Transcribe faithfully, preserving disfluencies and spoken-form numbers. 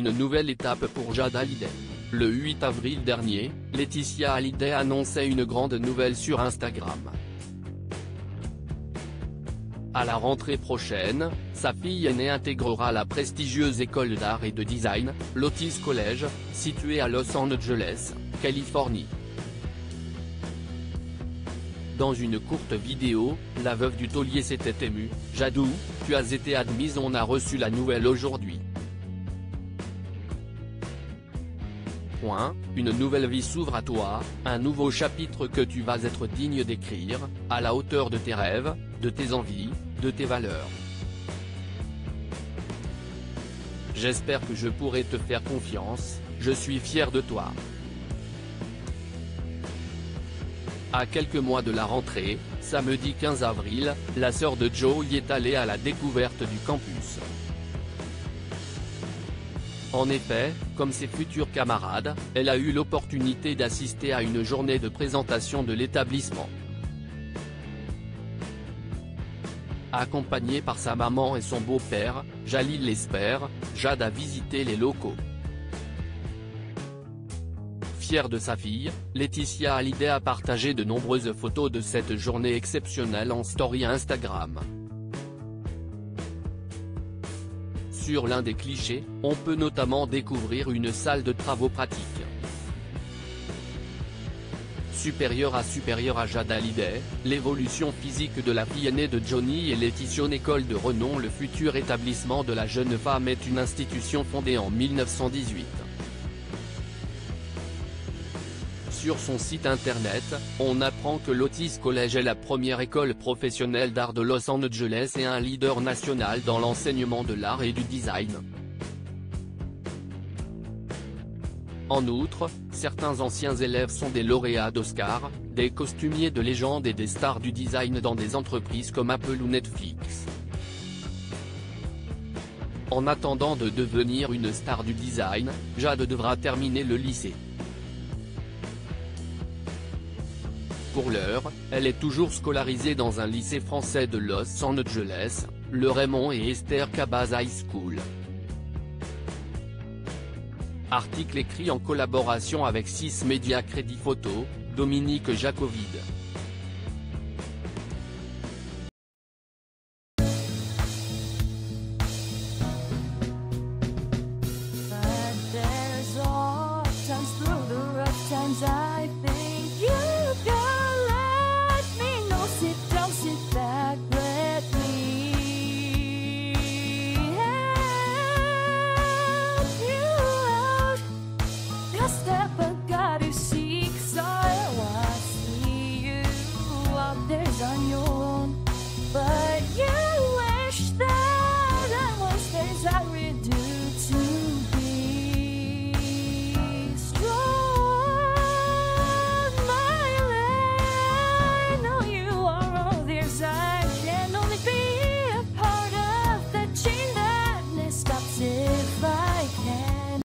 une nouvelle étape pour Jade Hallyday. Le huit avril dernier, Laetitia Hallyday annonçait une grande nouvelle sur Instagram. À la rentrée prochaine, sa fille aînée intégrera la prestigieuse école d'art et de design, l'Otis College, située à Los Angeles, Californie. Dans une courte vidéo, la veuve du taulier s'était émue. « Jadou, tu as été admise, on a reçu la nouvelle aujourd'hui. Point, une nouvelle vie s'ouvre à toi, un nouveau chapitre que tu vas être digne d'écrire, à la hauteur de tes rêves, de tes envies, de tes valeurs. J'espère que je pourrai te faire confiance, je suis fier de toi. » À quelques mois de la rentrée, samedi quinze avril, la sœur de Joe y est allée à la découverte du campus. En effet, comme ses futurs camarades, elle a eu l'opportunité d'assister à une journée de présentation de l'établissement. Accompagnée par sa maman et son beau-père, Jalil l'espère, Jade a visité les locaux. Fière de sa fille, Laetitia Hallyday a partagé de nombreuses photos de cette journée exceptionnelle en story Instagram. Sur l'un des clichés, on peut notamment découvrir une salle de travaux pratiques. Supérieure à supérieure à Jade Hallyday, l'évolution physique de la fille aînée de Johnny et Laetitia, une école de renom. Le futur établissement de la jeune femme est une institution fondée en mille neuf cent dix-huit. Sur son site internet, on apprend que l'Otis College est la première école professionnelle d'art de Los Angeles et un leader national dans l'enseignement de l'art et du design. En outre, certains anciens élèves sont des lauréats d'Oscar, des costumiers de légende et des stars du design dans des entreprises comme Apple ou Netflix. En attendant de devenir une star du design, Jade devra terminer le lycée. Pour l'heure, elle est toujours scolarisée dans un lycée français de Los Angeles, le Raymond et Esther Cabas High School. Article écrit en collaboration avec six Media Crédit Photo, Dominique Jacovide. Just